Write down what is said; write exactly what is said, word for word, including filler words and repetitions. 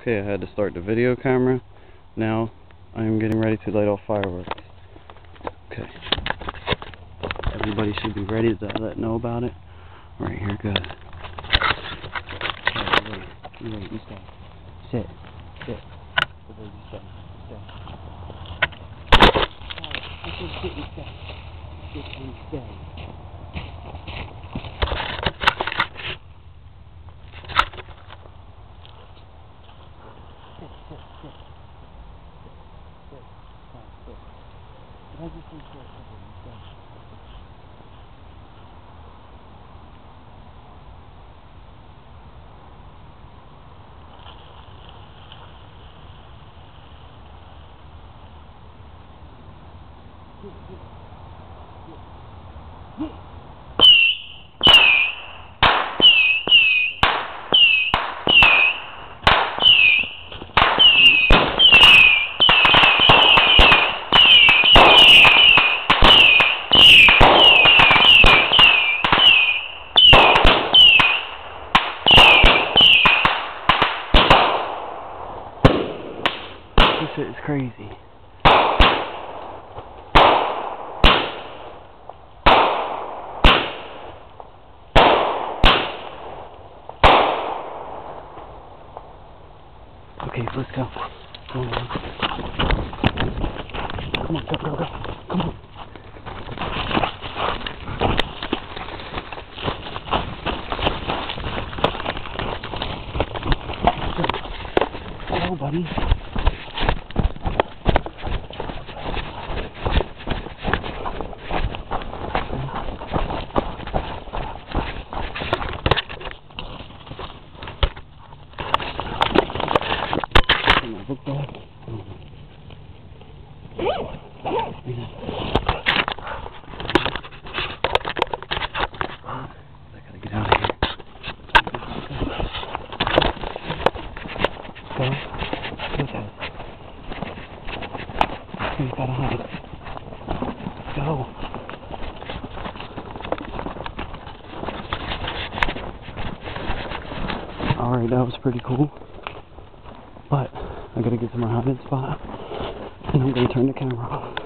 Okay, I had to start the video camera. Now I am getting ready to light off fireworks. Okay. Everybody should be ready to let know about it. Alright, here it goes. Okay, wait, wait, wait, you stay. Sit. Sit. The baby stay. Stay. Alright, I said sit and stay. Sit and stay. Sit, sit, sit. Sit. Fine, sit. But I just need to sit and stay. This shit is crazy. Okay, let's go. Come on, come on, go, go, go. Come on. Go, go buddy. Book bag. I gotta get out of here. Go. Go, Tazz. You gotta hide. Go. Alright, that was pretty cool. But I gotta get to my hiding spot, and I'm gonna turn the camera off.